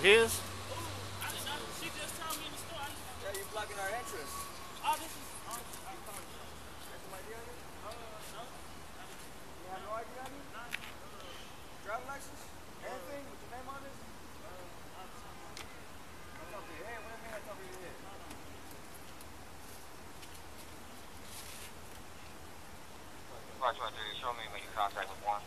is? She just told me in the store. Yeah, you're blocking our entrance. Oh, this is. Oh, I called you. Got some ID on you? No. You have no ID on you? Driving license? Anything with your name on it? On top of your head? What do you mean on top of your head? Roger, show me when you contact with one.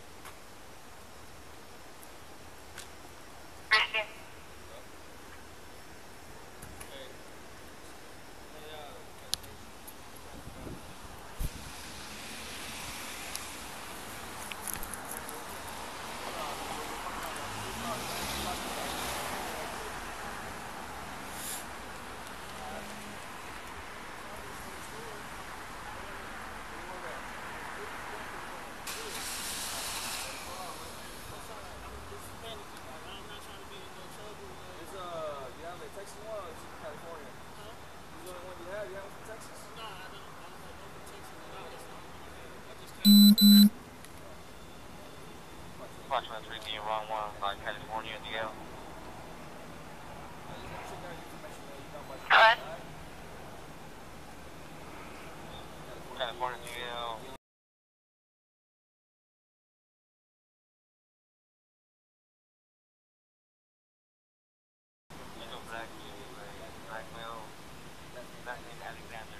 Approximately 3 1 by California in the L. California DL. Blackmail. Last name Alexander.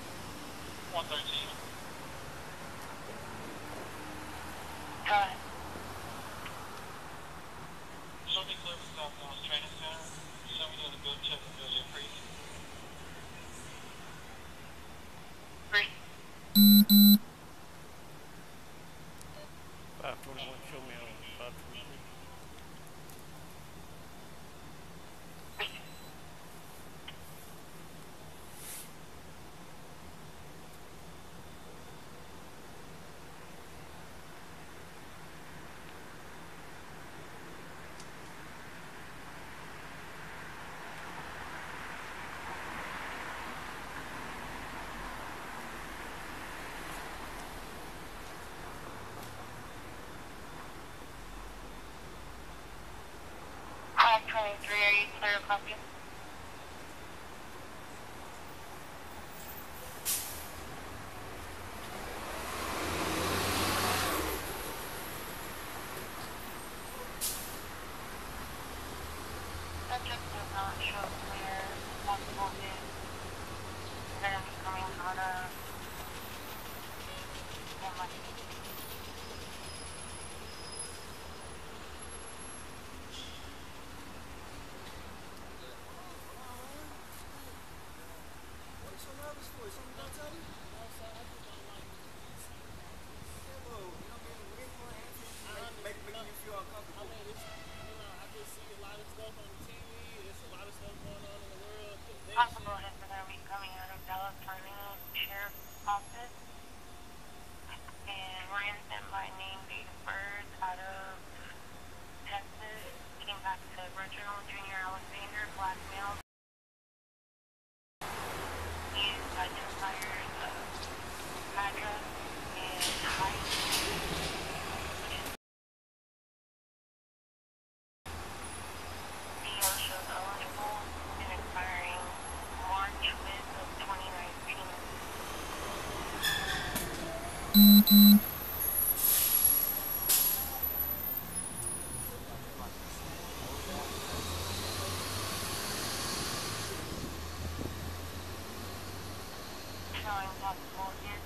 Hi. 23, are you clear? Copy. Subject does not show clear. Possible is they're going to be coming out of possible is they're going to be coming out of Dallas College Sheriff's Office. And ransom by name, date of birth, out of Texas. Came back to Reginald Jr. Alexander, black male. Used identifiers of address and height. CO shows eligible and expiring March 5th of 2019. Showing possible here.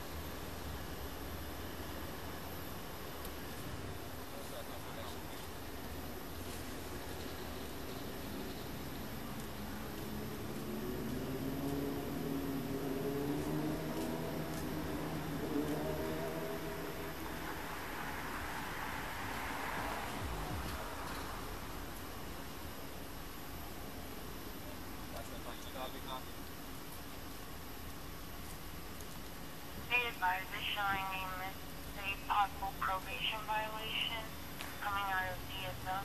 Be advised is showing a possible probation violation coming out of DSO.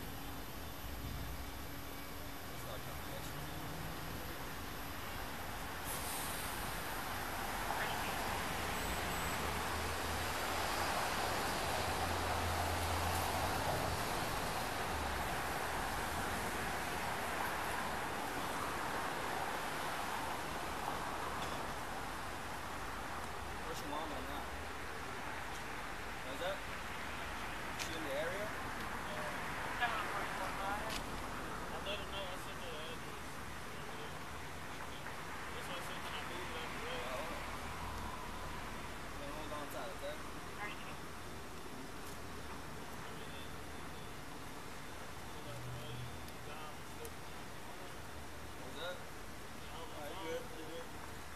Where's your mom at now? Where's that? Is she in the area? I let her know I sent her the address. That's why I said, can I move it up the road? Then hold on tight, okay? Where's that? Alright, you good, you good.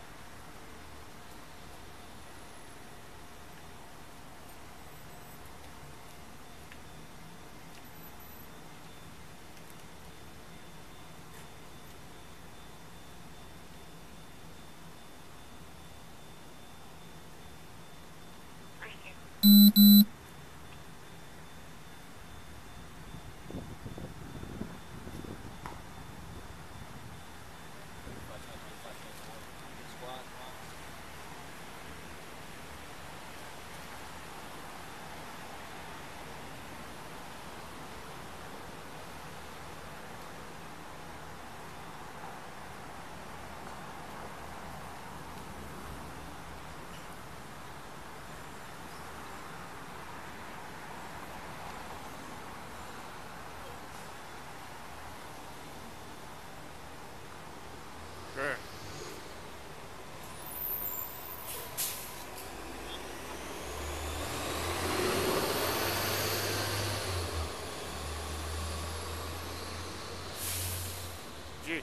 Sure. G.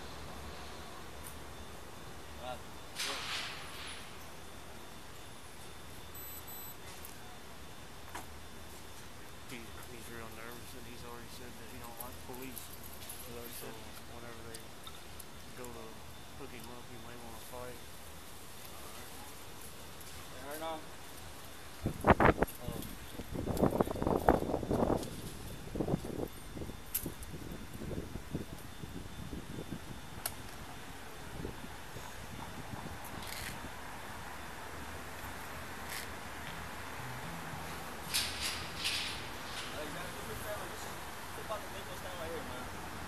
He's real nervous, and he's already said that he don't like police. So whenever they go to hook him up, he may want to fight. Her now? Alexander, do me a favor, just flip out the vehicle stand right here, man.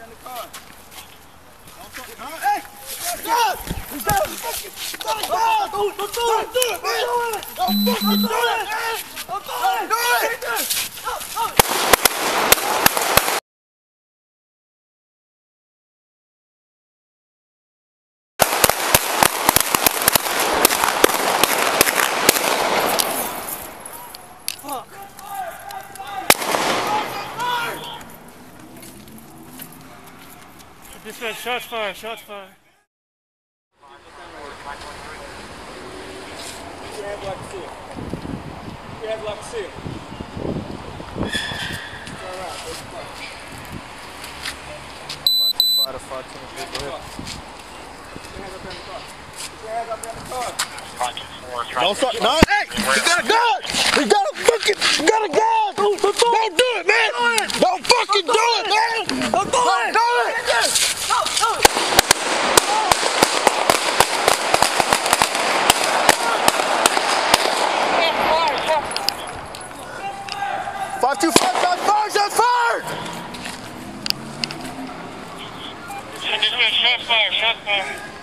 in the car. Don't talk. Hey! God! He's got a fucking... Don't do it! Don't do it, man! Don't fucking do it, man! Don't do it! Do it! Dispatch, shots fired, shots fired. Put your hands like a seal. Put your hands like a seal. Turn around, face the car. 525 to 510, go ahead. Put your hands up there in the car. Put your hands up there in the car. 524. Don't start. No, hey! He got a gun! He got a fucking... He got a gun! Don't do it, man! Don't fucking do it, man! Don't do it! Do it! 525, shot fired! Shot fired! Dispatch, shots fired, shots fired.